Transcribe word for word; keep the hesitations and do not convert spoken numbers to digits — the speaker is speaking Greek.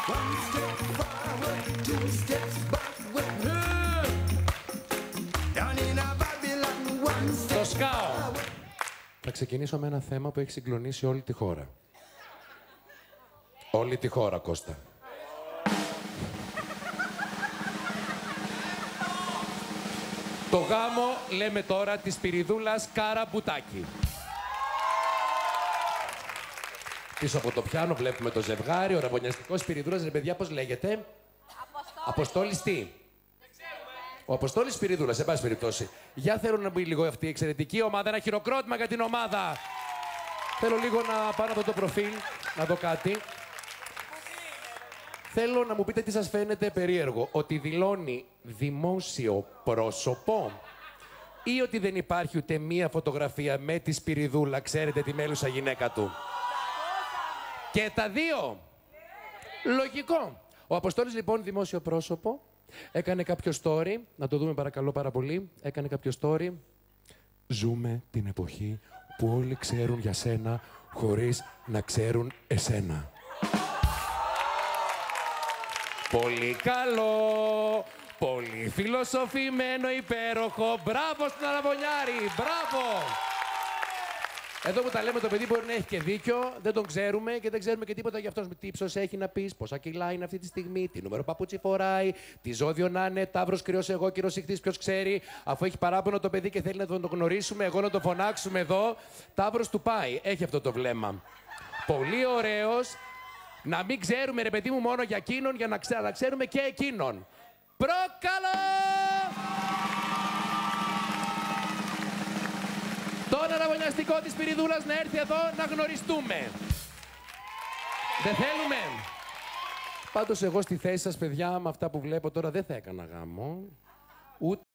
Το σκάω. Θα ξεκινήσω με ένα θέμα που έχει συγκλονίσει όλη τη χώρα. Όλη τη χώρα, Κώστα. Το γάμο, λέμε τώρα, της Σπυριδούλας Καραμπουτάκη. Πίσω από το πιάνο βλέπουμε το ζευγάρι, ο ραβωνιαστικός Σπυριδούλας, ρε παιδιά, πώς λέγεται? Αποστόλης. Αποστόλης τι? Ο Αποστόλης Σπυριδούλας, σε πάση περιπτώσει. Για θέλω να μπει λίγο αυτή η εξαιρετική ομάδα, ένα χειροκρότημα για την ομάδα. Θέλω λίγο να πάω να δω το προφίλ, να δω κάτι. Θέλω να μου πείτε τι σας φαίνεται περίεργο. Ότι δηλώνει δημόσιο πρόσωπο ή ότι δεν υπάρχει ούτε μία φωτογραφία με τη Σπυριδούλα, ξέρετε, τη μέλουσα γυναίκα του. Και τα δύο. Λογικό. Ο Αποστόλης λοιπόν δημόσιο πρόσωπο. Έκανε κάποιο story, να το δούμε παρακαλώ πάρα πολύ. Έκανε κάποιο story. Ζούμε την εποχή που όλοι ξέρουν για σένα χωρίς να ξέρουν εσένα. Πολύ καλό, πολύ φιλοσοφημένο, υπέροχο. Μπράβο στον Αραβωνιάρη, μπράβο! Εδώ που τα λέμε, το παιδί μπορεί να έχει και δίκιο, δεν τον ξέρουμε και δεν ξέρουμε και τίποτα για αυτός. Τι ύψος έχει να πεις, πόσα κιλά είναι αυτή τη στιγμή, τι νούμερο παπούτσι φοράει, τι ζώδιο να είναι, ταύρος κρυός εγώ, κυρός ιχθύς, ποιος ξέρει. Αφού έχει παράπονο το παιδί και θέλει να τον γνωρίσουμε, εγώ να το φωνάξουμε εδώ, ταύρος του πάει, έχει αυτό το βλέμμα. Πολύ ωραίος. Να μην ξέρουμε, ρε παιδί μου, μόνο για εκείνον, για να, ξέ, να ξέρουμε και εκείνον. Προκαλώ! Τον αραβωνιαστικό της Σπυριδούλας να έρθει εδώ να γνωριστούμε. Δεν θέλουμε. Πάντως εγώ στη θέση σας, παιδιά, με αυτά που βλέπω τώρα δεν θα έκανα γάμο. Ούτε